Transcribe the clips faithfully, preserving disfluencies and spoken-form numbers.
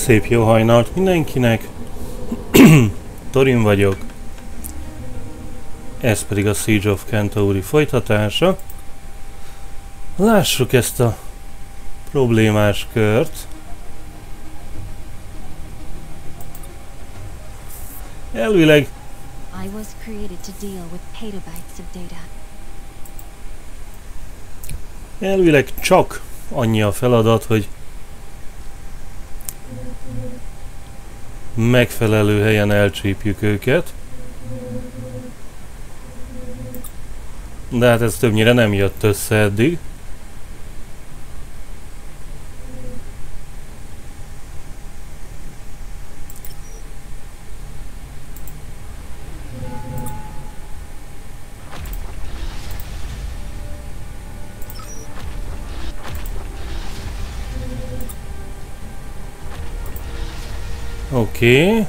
Szép jó hajnalt mindenkinek! Thorin vagyok. Ez pedig a Siege of Centauri folytatása. Lássuk ezt a problémás kört. Elvileg I was created to deal with petabytes of data. Elvileg csak annyi a feladat, hogy megfelelő helyen elcsípjük őket. De hát ez többnyire nem jött össze eddig. Oké. Okay.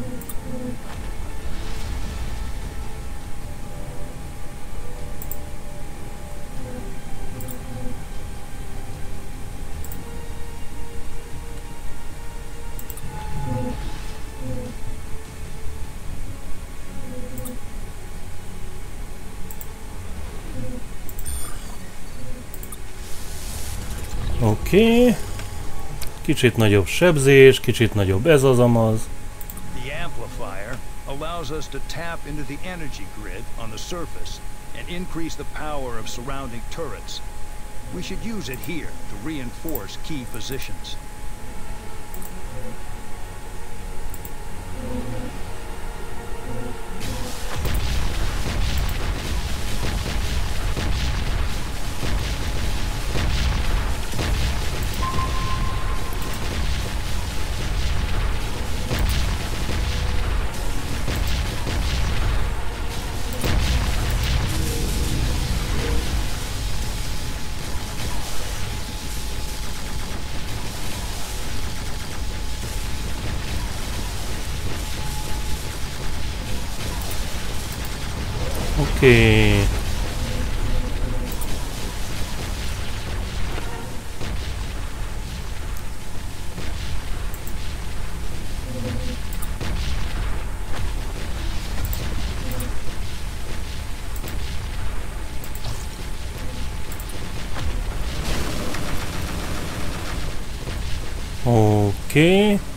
Oké. Okay. Kicsit nagyobb sebzés, kicsit nagyobb ez az amaz. The amplifier allows us to tap into the energy grid on the surface and increase the power of surrounding turrets. We should use it here to reinforce key positions. Oké. Okay. Oké. Okay.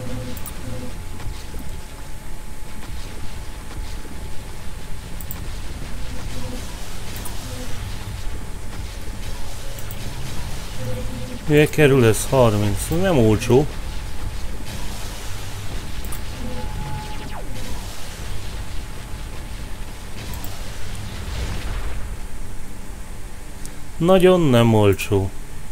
Miért kerül ez harminc? Nem olcsó. Nagyon nem olcsó.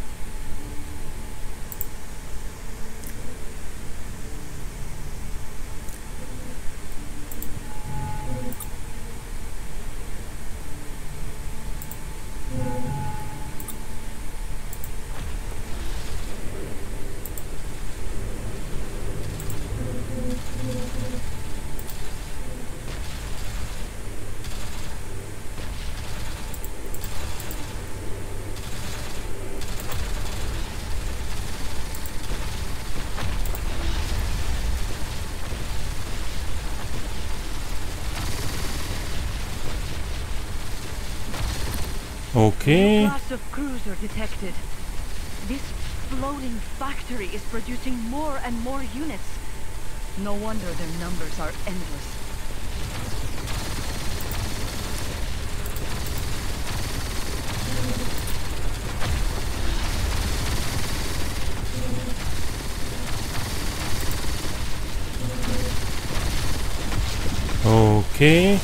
Okay. Class of cruiser detected. This floating factory is producing more and more units. No wonder their numbers are endless. Okay.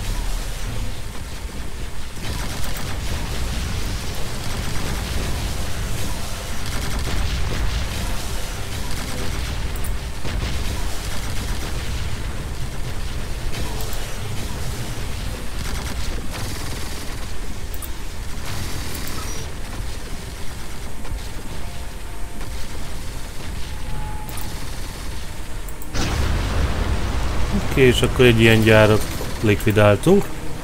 Oké, és akkor egy ilyen gyárat likvidáltunk.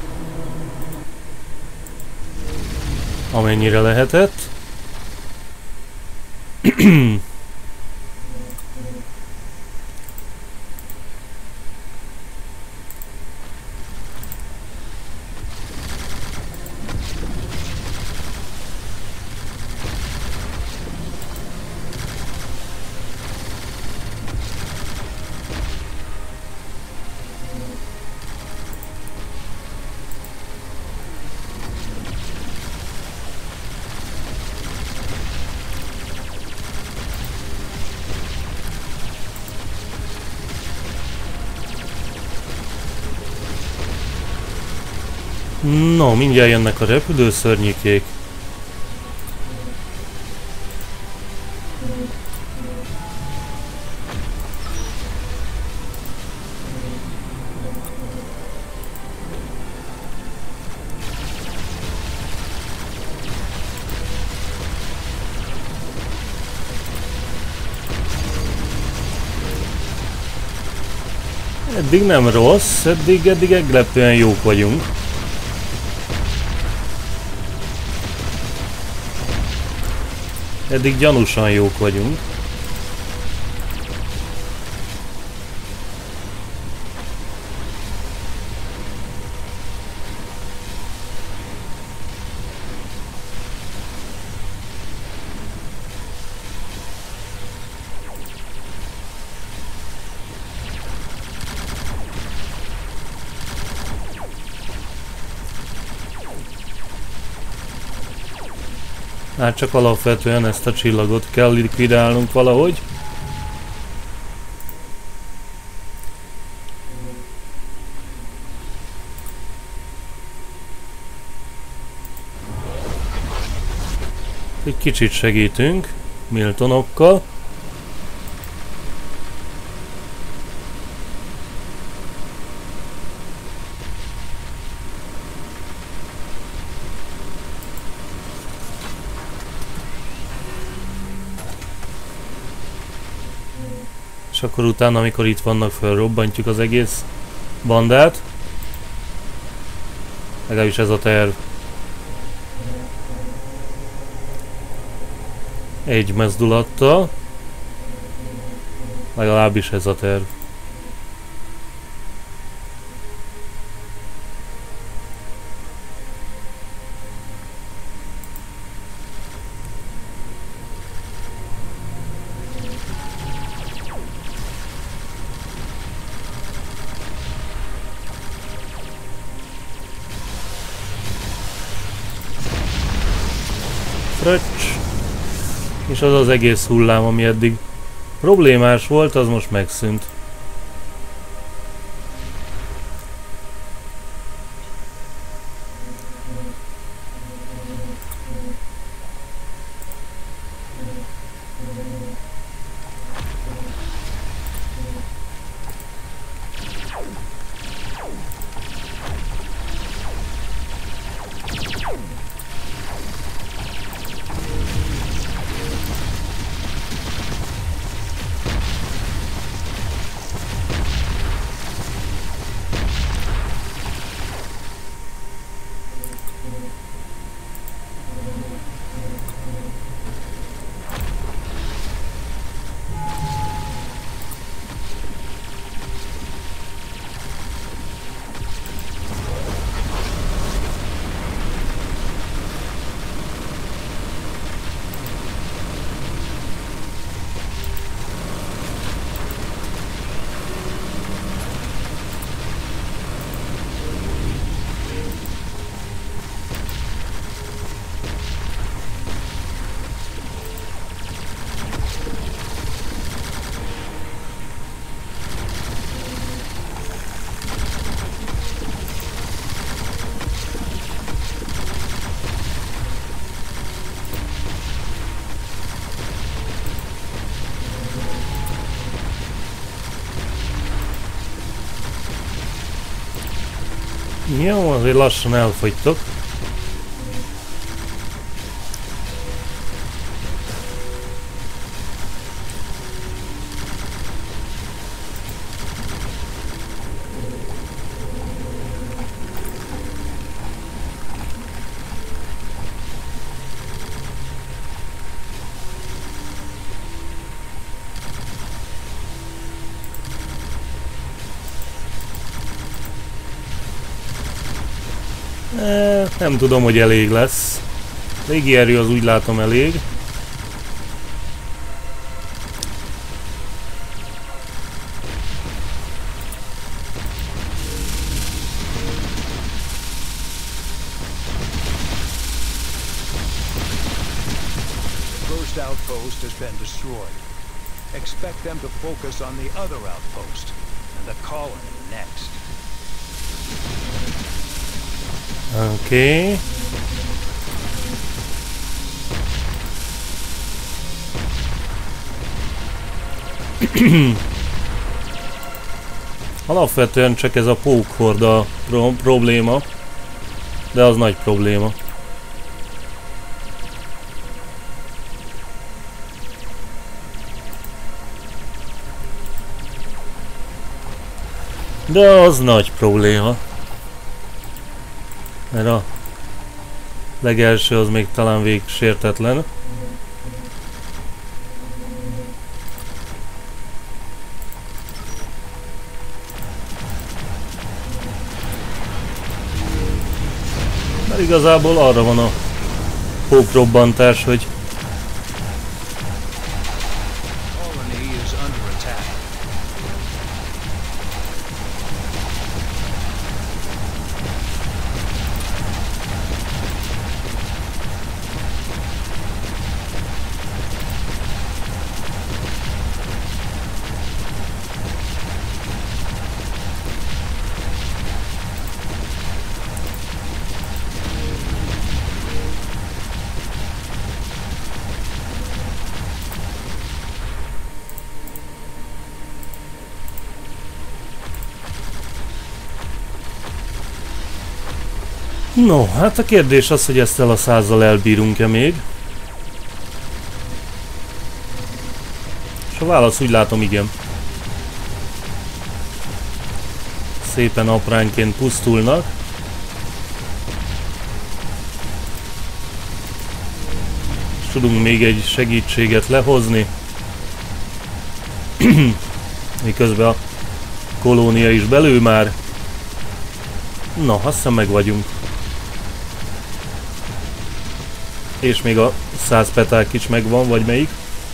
Amennyire lehetett. No, mindjárt jönnek a repülőszörnyikék. Eddig nem rossz, eddig, eddig meglepően jók vagyunk. Eddig gyanúsan jók vagyunk. Hát csak alapvetően ezt a csillagot kell likvidálnunk valahogy. Egy kicsit segítünk Miltonokkal. És akkor utána, amikor itt vannak, felrobbantjuk az egész bandát. Legalábbis ez a terv. Egy mezdulattal. Legalábbis ez a terv. Fröccs. És az az egész hullám, ami eddig problémás volt, az most megszűnt. Jó, azért lassan elfogytok. Nem tudom, hogy elég lesz. Légierő az úgy látom elég. First outpost has been destroyed. Expect them to focus on the other outpost and the colony next. Oké. Okay. Alapvetően csak ez a pókhorda pro probléma, de az nagy probléma. De az nagy probléma. Mert a legelső az még talán végsértetlen. Mert igazából arra van a pókrobbantás, hogy no, hát a kérdés az, hogy ezt el a százzal elbírunk-e még. És a válasz úgy látom, igen. Szépen apránként pusztulnak. És tudunk még egy segítséget lehozni. Miközben a kolónia is belül már. Na, azt hiszem meg vagyunk. És még a száz peták is megvan, vagy melyik?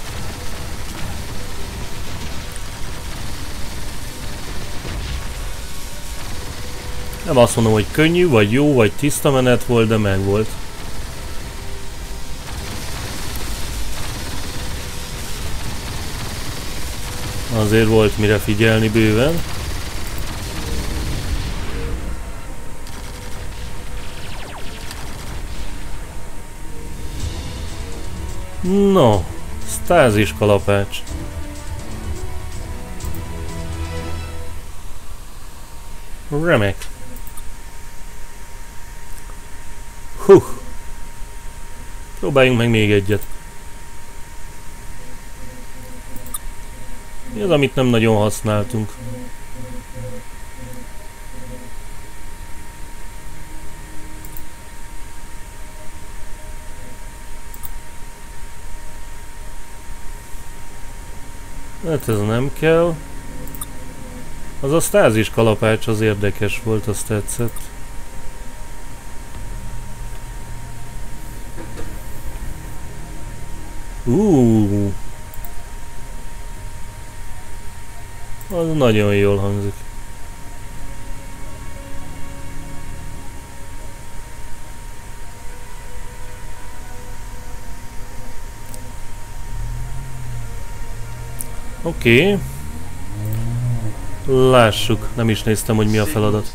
Nem azt mondom, hogy könnyű, vagy jó, vagy tiszta menet volt, de meg volt. Azért volt mire figyelni bőven. No, stázis kalapács. Remek. Hú. Próbáljunk meg még egyet. Mi az, amit nem nagyon használtunk? Hát ez nem kell. Az a stázis kalapács az érdekes volt, azt tetszett. Úúúú. Az nagyon jól hangzik. Oké. Okay. Lássuk, nem is néztem, hogy mi a feladat.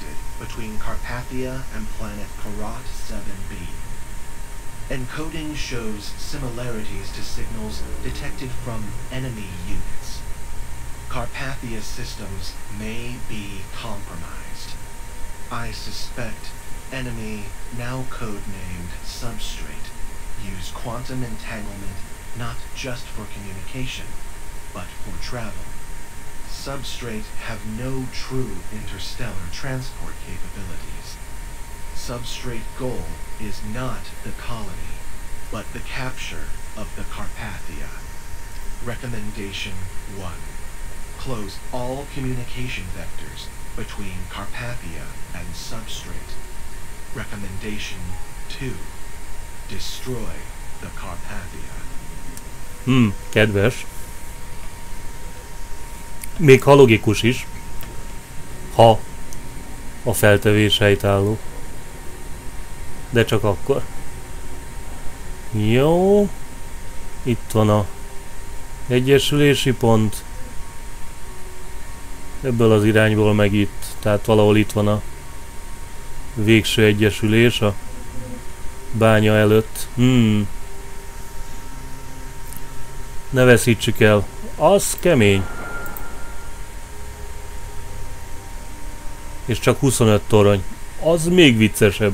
Encoding shows similarities to signals detected from enemy units. Carpathia systems may be compromised. I suspect enemy, now codenamed Substrate, use quantum entanglement not just for communication, but for travel. Substrate have no true interstellar transport capabilities. Substrate goal is not the colony, but the capture of the Carpathia. Recommendation one. Close all communication vectors between Carpathia and Substrate. Recommendation two. Destroy the Carpathia. Hmm, kedves. Még ha logikus is. Ha a feltevés helytálló. De csak akkor. Jó. Itt van a egyesülési pont. Ebből az irányból meg itt. Tehát valahol itt van a végső egyesülés a bánya előtt. Hmm. Ne veszítsük el. Az kemény. És csak huszonöt torony. Az még viccesebb.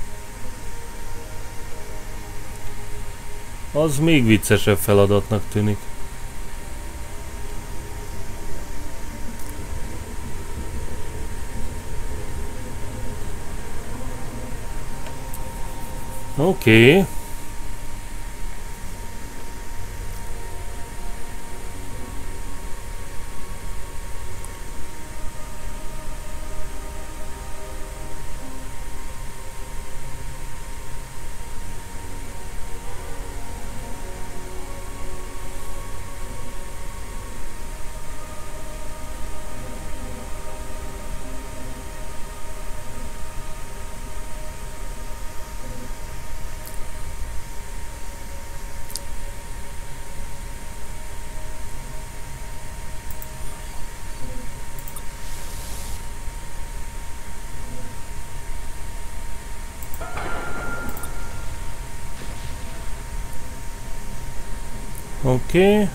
Az még viccesebb feladatnak tűnik. Oké. Okay. Oké. Okay.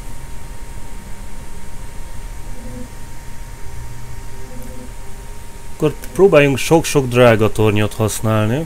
Akkor próbáljunk sok-sok drága tornyot használni.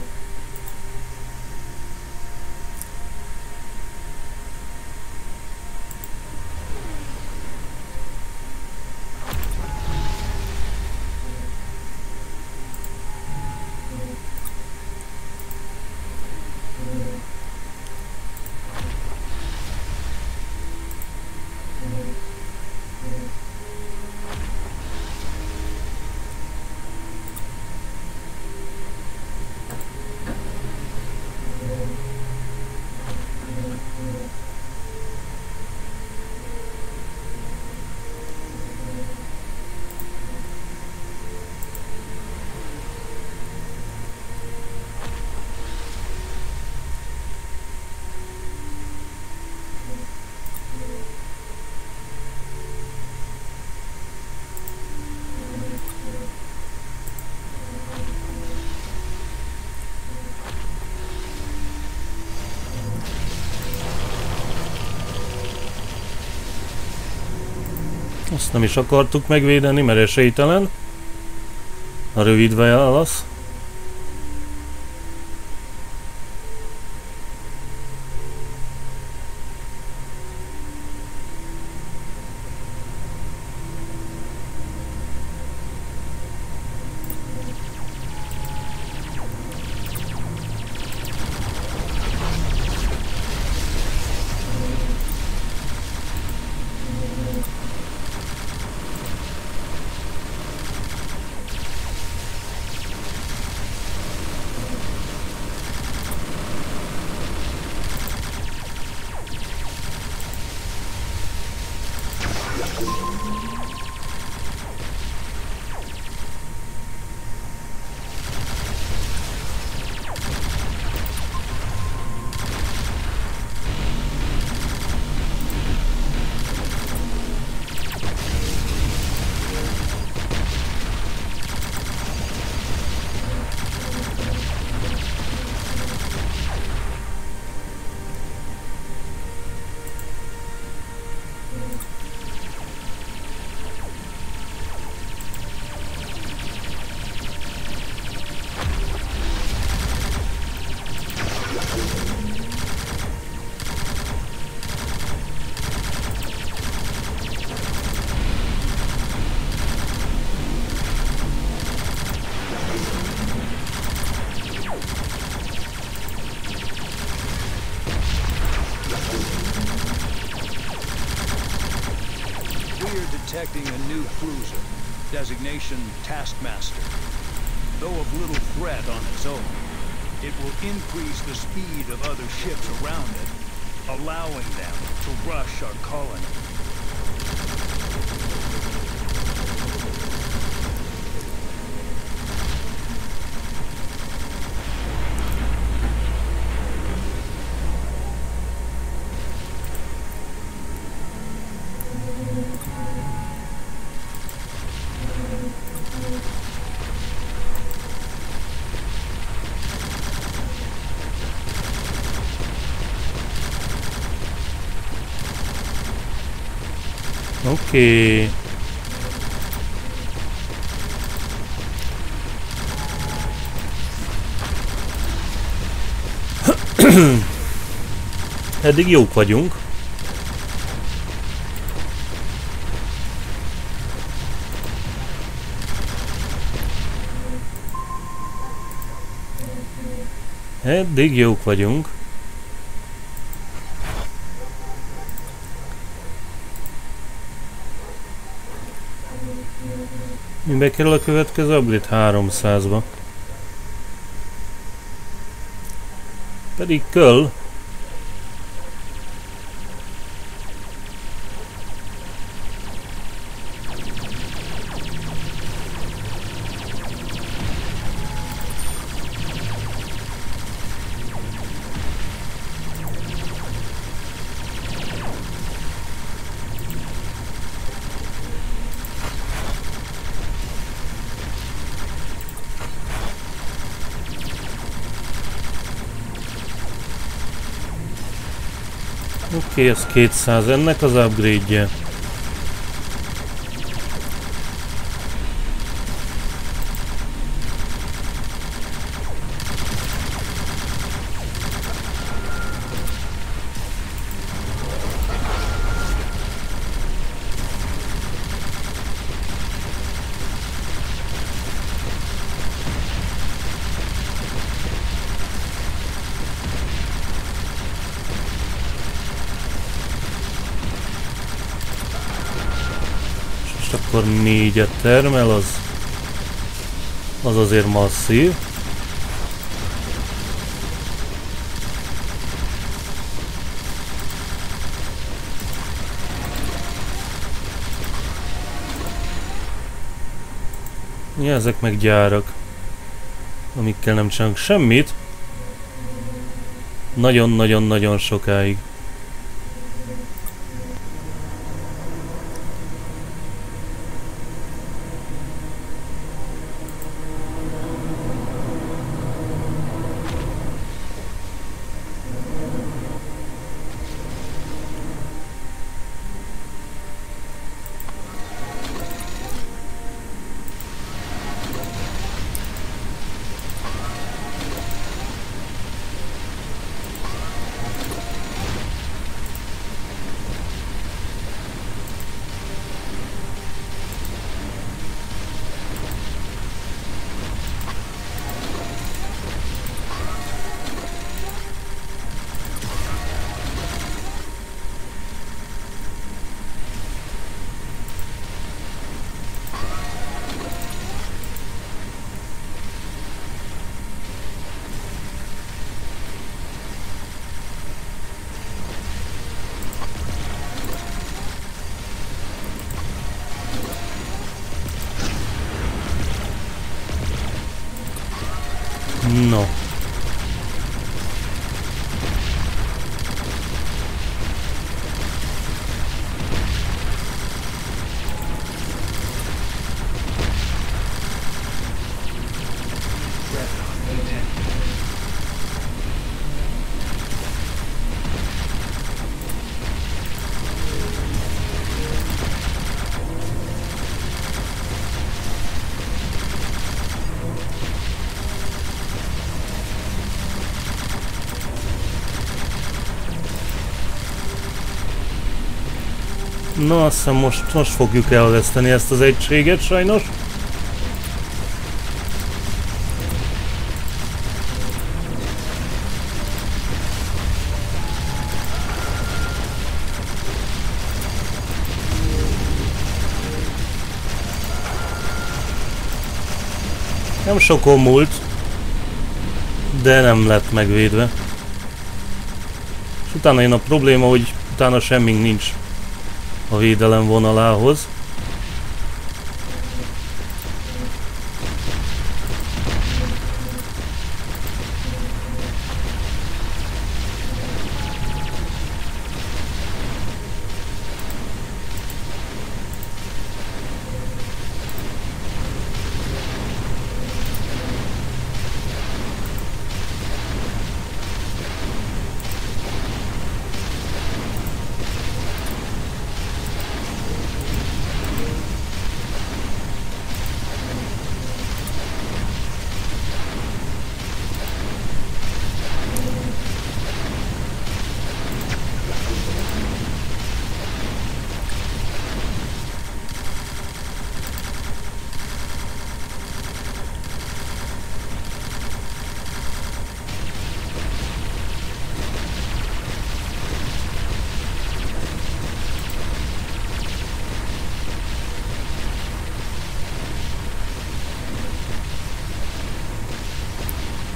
Azt nem is akartuk megvédeni, mert esélytelen. A rövid válasz. Detecting a new cruiser, designation Taskmaster. Though of little threat on its own, it will increase the speed of other ships around it, allowing them to rush our colony. Oké. Eddig jók vagyunk. Eddig jók vagyunk. Mibe kerül a következő upgrade? háromszázba. Pedig kell. Oké, okay, ez kétszáz, ennek az upgrade-je. Akkor négyet termel, az, az azért masszív. Ja, ezek meg gyárak, amikkel nem csinálunk semmit. Nagyon-nagyon-nagyon sokáig. No. Na, azt hiszem most, most fogjuk elveszteni ezt az egységet, sajnos. Nem sokon múlt, de nem lett megvédve. És utána jön a probléma, hogy utána semmink nincs a védelem vonalához.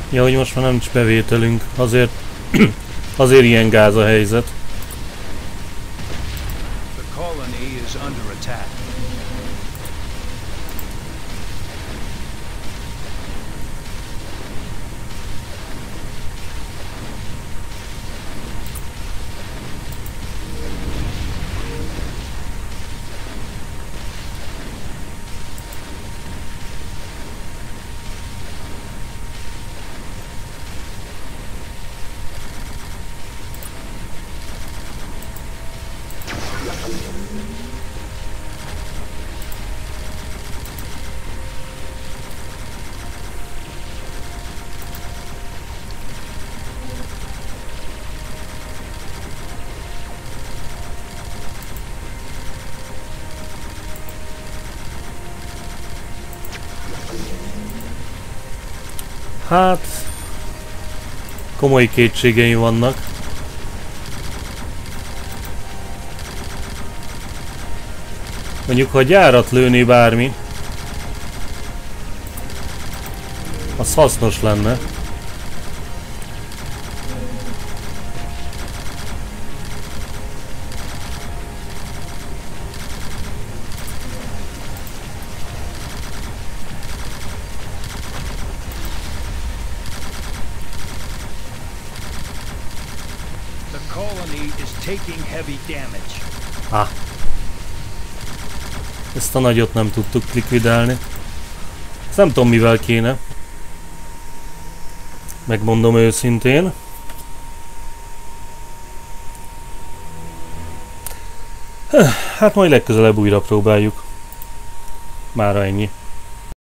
Ja, hogy most már nem nincs bevételünk, azért, azért ilyen gáz a helyzet. The colony is under attack. Hát... komoly kétségeim vannak. Mondjuk, ha gyárat lőni bármi, az hasznos lenne. Ah. Ezt a nagyot nem tudtuk likvidálni. Ezt nem tudom, mivel kéne. Megmondom őszintén. Hát majd legközelebb újra próbáljuk. Mára ennyi.